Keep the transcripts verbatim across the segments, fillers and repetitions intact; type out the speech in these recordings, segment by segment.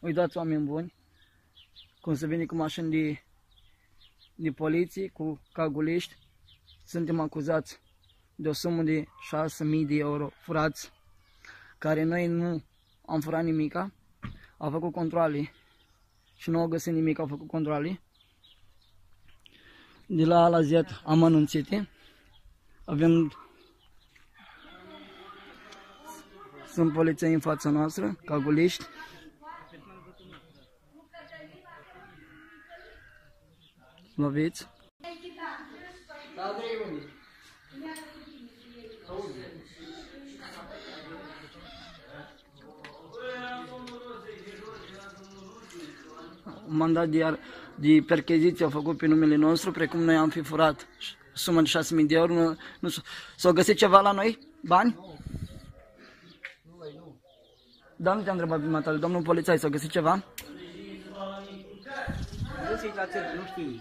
Uitați, oameni buni, cum se vine cu mașini de, de poliție, cu caguliști. Suntem acuzați de o sumă de șase mii de euro furați, care noi nu am furat nimica. Au făcut controle și nu au găsit nimic, au făcut controle. De la A la Z am anunțite. Avem... Sunt poliției în fața noastră, caguliști. Loviți. Un mandat de, de percheziție au făcut pe numele nostru, precum noi am fi furat suma de șase mii de euro. Nu, nu s-au găsit ceva la noi? Bani? Da, nu te-am întrebat prima dată, domnul polițai, s-a găsit ceva? Nu știi.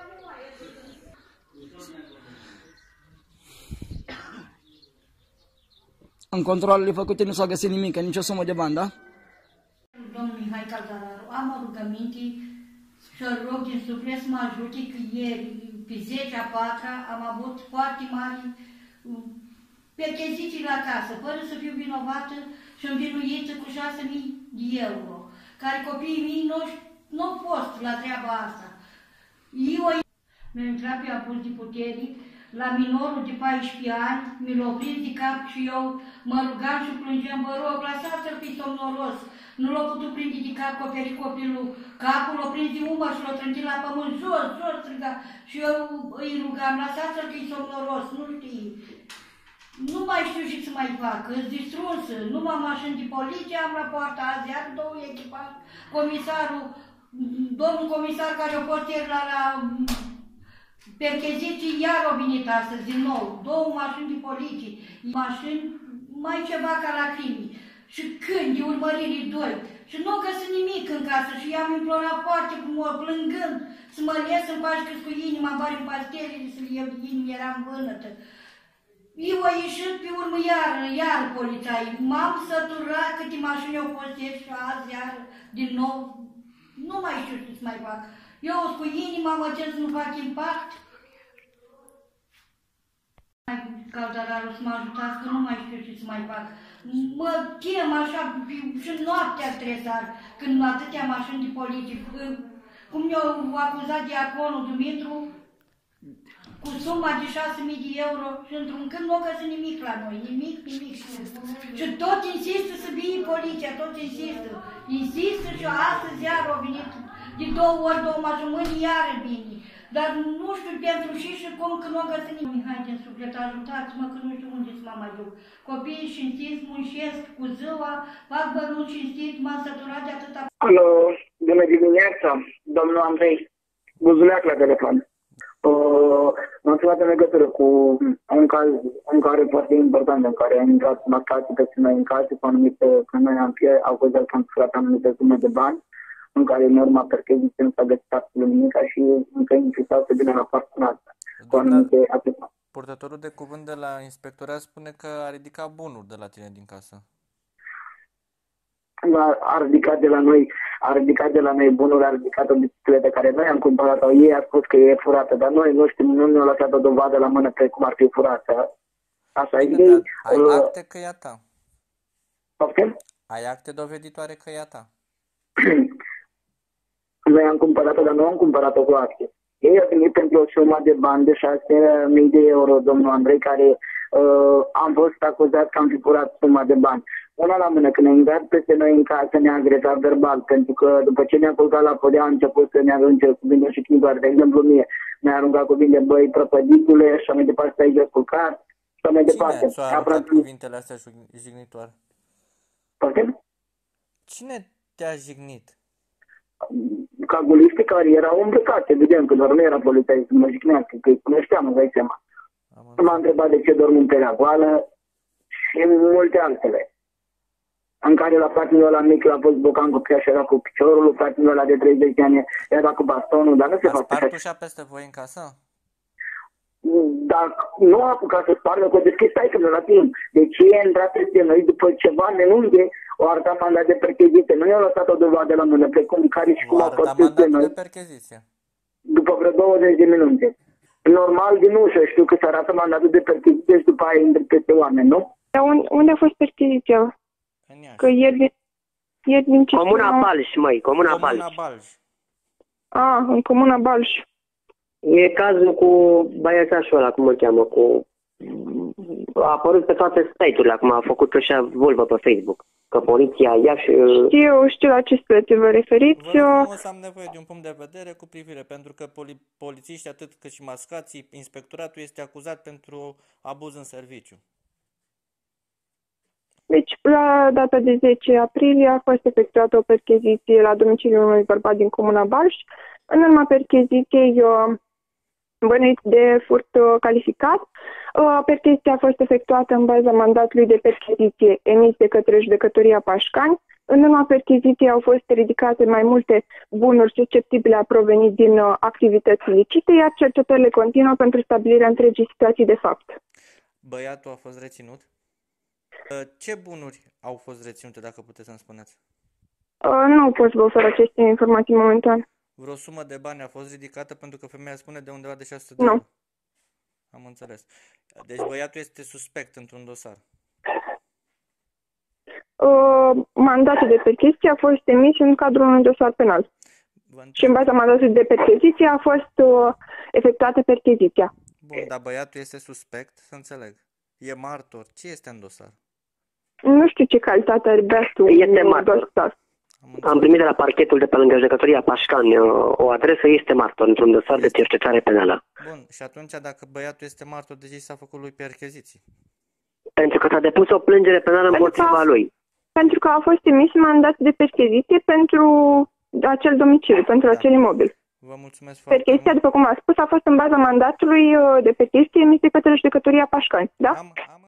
În controlele făcute nu s-a găsit nimic, nicio sumă de bani, da? Domnul Mihai Caldararu, am o rugăminte și-l rog din suflet să mă ajute că ieri, pe zece a patra, am avut foarte mari percheziții la casă, fără să fiu vinovată și învinuită cu șase mii de euro, care copiii mei nu au fost la treaba asta. Eu mi-am intrat pe abuz de putere, la minorul de paisprezece ani, mi l-au prins de cap și eu mă rugam și plângeam, vă rog, lăsați-l pe somnoros. Nu l-a putut prinde de cap, coperi copilul, capul l-a prins de umăr și l-a trântit la pământ, jos, jos, striga. Și eu îi rugam, lăsați-l că e somnoros, nu știi. Nu mai știu ce să mai fac, îți distrusă, numai mașini de poliție, am rapoarte azi, iar două echipaje, comisarul, domnul comisar care a fost ieri la, la percheziții, iar au venit astăzi din nou, două mașini de poliție, mașini mai ceva ca la crimi, și când de urmărire doi, și nu au găsit nimic în casă și i-am implorat foarte frumos, plângând, să mă ies în pași cât cu inima, bari în pastelele, să-l iau de inimă, eram vânătă. Eu a ieșit pe urmă iar, iar polițai, m-am săturat câte mașini au fost ieri și azi, iar, din nou, nu mai știu ce să mai fac. Eu cu inima mă cer să nu fac impact. Caldararu, să mă ajutați, că nu mai știu ce să mai fac. Mă chem așa și noaptea stresar, când atâtea mașini de poliție, cum ne-au acuzat diaconul Dumitru, cu suma de șase mii de euro și într-un când nu au găsit nimic la noi, nimic, nimic. Și tot insistă să vie poliția, tot insistă. Insistă și astăzi iar au venit de două ori, două mașini, iară vine. Dar nu știu pentru și și cum că nu au găsit nimic. Mihai din suflet, ajutați-mă că nu știu unde să mă mai duc. Copiii cinstiți, muncesc cu ziua, fac bănuți cinstit, m-am săturat de atâta. Alo, bună dimineața, domnul Andrei, Buzuleac la telefon. Uh, m-am întrebat în legătură cu un caz, un care foarte important, în care am intrat marcații peste noi în casă, cu anumite, când noi am fie, au văzut că am furat anumite sume de bani, în care în urma percheziției nu s-a găsit absolut nimic și încă insistau să vină la partea noastră. Cu anumite atâta. Purtătorul de cuvânt de la inspectorat spune că a ridicat bunuri de la tine din casă. A ridicat de la noi, a ridicat de la noi bunuri, a ridicat o bicicletă care noi am cumpărat-o, ei a spus că e furată, dar noi nu știm, nu ne-au lăsat o dovadă la mână precum ar fi furată. Așa e. Ai uh, acte că e a ta. Poftim? Ai acte doveditoare că e a ta. Noi am cumpărat-o, dar nu am cumpărat-o cu acte. Ei au venit pentru o sumă de bani de șase mii de euro, domnul Andrei, care uh, am fost acuzat că am fi furat suma de bani. Una la mână, când ne-a intrat peste noi în casă, ne-a agresat verbal, pentru că după ce ne-a culcat la podea, a început să ne arunce cuvinte și chibări. De exemplu, mie mi-a aruncat cuvinte, băi, prăpădicule, și mai departe stai de culcat, și mai departe. Cine s-a aruncat cuvintele astea jignitoare? Poftim? Cine te-a jignit? Caguliștii care erau îmbrăcați, evident, că doar nu era poliția să mă jignească, că îi cunoșteam, îți dai seama. M-a întrebat de ce dorm în perea goală și multe altele. În care la fratele ăla mic l-a fost bocan cu și era cu piciorul, fratele ăla de treizeci de ani era cu bastonul, dar nu se face așa. A spart ușa peste voi în casă? dacă nu a apucat să spargă, că zic, stai că la timp. De ce e intrat peste noi după ceva nenunde, o arăta mandat de percheziție? Nu i-au lăsat o dovadă la mână, precum care și cum a fost peste noi. de percheziție. După vreo douăzeci de minute. Normal din ușă, știu că se arată mandatul de percheziție și după aia intră peste oameni, nu? Dar unde a fost percheziția? În Iași. Că ieri, ieri din ce Comuna spuneau- Balș, măi, Comuna Comuna Balș. Balj. A, în Comuna Balș. E cazul cu băiețașul ăla, cum îl cheamă, cu... A apărut pe toate site-urile acum, a făcut așa vulvă pe Facebook. Că poliția Iași... Știu, știu la ce spre vă referiți. Vă rog frumos, am nevoie de un punct de vedere cu privire, pentru că poli polițiștii, atât cât și mascații, inspectoratul este acuzat pentru abuz în serviciu. Deci, la data de zece aprilie a fost efectuată o percheziție la domiciliul unui bărbat din Comuna Balș. În urma percheziției uh, bănuit de furt uh, calificat, uh, percheziția a fost efectuată în baza mandatului de percheziție emis de către Judecătoria Pașcani. În urma percheziției au fost ridicate mai multe bunuri susceptibile a proveni din uh, activități ilicite, iar cercetările continuă pentru stabilirea întregii situații de fapt. Băiatul a fost reținut? Ce bunuri au fost reținute, dacă puteți să-mi spuneți? Uh, nu pot să vă ofer aceste informații momentan. Vreo sumă de bani a fost ridicată, pentru că femeia spune de undeva de șase sute de Nu. euro. Am înțeles. Deci băiatul este suspect într-un dosar. Uh, mandatul de percheziție a fost emis în cadrul unui dosar penal. Vă întreb. Și în baza mandatului de percheziție a fost uh, efectuată percheziția. Bun, dar băiatul este suspect, să înțeleg. E martor. Ce este în dosar? Nu știu ce calitate are băiatul. Este în martor. dosar. Am Am înțeles. primit de la parchetul de pe lângă Judecătoria Pașcani uh, o adresă, este martor într-un dosar de cercetare penală. Bun, și atunci dacă băiatul este martor, de ce i s-a făcut lui percheziții? Pentru că s-a depus o plângere penală împotriva lui. Pentru că a fost emis mandat de percheziție pentru acel domiciliu, pentru acel imobil. Vă mulțumesc foarte Percheziția, mult. după cum a spus, a fost în baza mandatului uh, de percheziție emis de către Judecătoria Pașcani. Da? Am, am